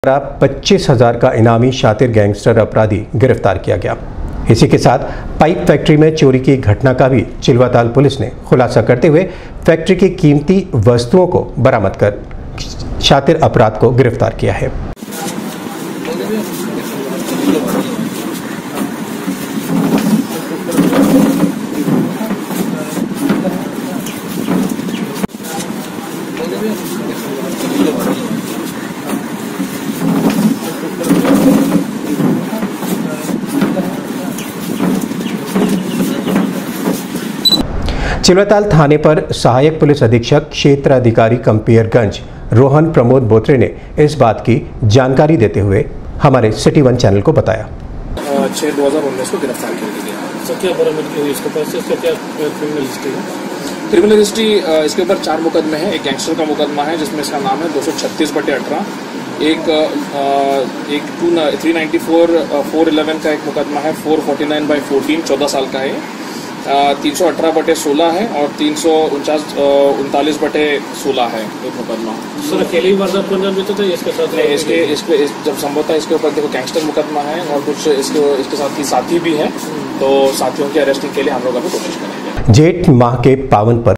25,000 का इनामी शातिर गैंगस्टर अपराधी गिरफ्तार किया गया। इसी के साथ पाइप फैक्ट्री में चोरी की घटना का भी चिलवाताल पुलिस ने खुलासा करते हुए फैक्ट्री की कीमती वस्तुओं को बरामद कर शातिर अपराध को गिरफ्तार किया है। चिलवाताल थाने पर सहायक पुलिस अधीक्षक क्षेत्र अधिकारी कंपियरगंज रोहन प्रमोद बोत्रे ने इस बात की जानकारी देते हुए हमारे सिटी वन चैनल को बताया। 6/2019 को गिरफ्तार किया गया। सर क्या बरामद की हुई इसके पास से? इसका क्या क्रिमिनल हिस्ट्री है? क्रिमिनल हिस्ट्री इसके ऊपर 4 मुकदमे हैं। एक गैंगस्टर का मुकदमा है जिसमें इसका नाम है 236/18। एक 394/411 का एक मुकदमा है 449/14, 14 साल का है। 318/16 है और 349/39/16 है एक मुकदमा। सर अकेले ही वारदात को अंजाम देते थे इसके साथ? इसके जब संभवतः इसके ऊपर देखो गैंगस्टर मुकदमा है और कुछ इसके साथ ही साथी भी है, तो साथियों के अरेस्टिंग के लिए हम लोग अभी कोशिश करेंगे। जेठ माह के पावन पर